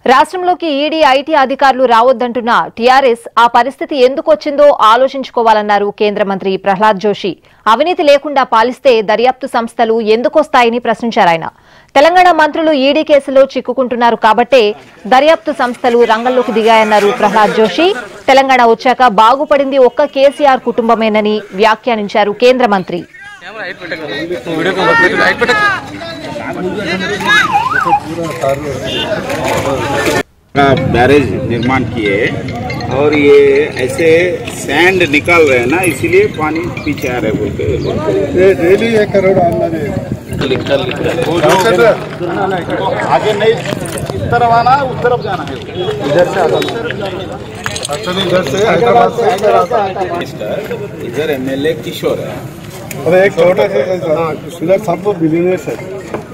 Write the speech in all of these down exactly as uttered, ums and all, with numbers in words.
రాష్ట్రంలోకి ED IT అధికారులు రావొద్దంటున్న TRS ఆ పరిస్థితి ఎందుకు వచ్చిందో ఆలోచించుకోవాలన్నారు కేంద్ర మంత్రి ప్రహ్లాద్ జోషి. అవినీతి లేకుండా పాలిస్తే దర్యాప్తు సంస్థలు ఎందుకొస్తాయని ప్రశ్నించారు ఆయన. తెలంగాణ మంత్రులు ఈడీ కేసులో చిక్కుకుంటున్నారు కాబట్టే దర్యాప్తు సంస్థలు రంగంలోకి దిగాయన్నారు ప్రహ్లాద్ జోషి. తెలంగాణ వచ్చాక బాగుపడింది ఒక్క కేసీఆర్ కుటుంబమేనని వ్యాఖ్యానించారు కేంద్ర మంత్రి. का बैरेज निर्माण किए और ये ऐसे सैंड निकाल रहे हैं ना, इसीलिए पानी पीछे आ रहा है बोलते हैं। डेली एक करोड़ आमदनी लिखकर लिखकर आगे नहीं, इस तरफ आना उस तरफ जाना है, इधर से आता इधर से हैदराबाद से इधर एमएलए किशोर है और एक छोटा इधर सब बिजनेस है।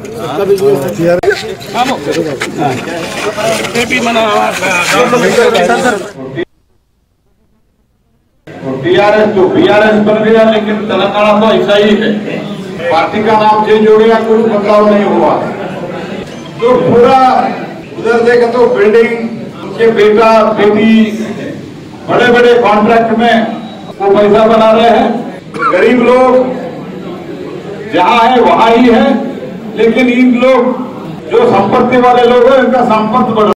टीआरएस जो बीआरएस बन गया, लेकिन तेलंगाना तो ऐसा ही है। पार्टी का नाम चेंज हो गया, कोई बदलाव नहीं हुआ। तो पूरा उधर देखे तो बिल्डिंग के बेटा बेटी बड़े बड़े कॉन्ट्रैक्ट में वो पैसा बना रहे हैं। गरीब लोग जहाँ है वहाँ ही है, लेकिन इन लोग जो संपत्ति वाले लोग हैं, इनका संपत्ति बढ़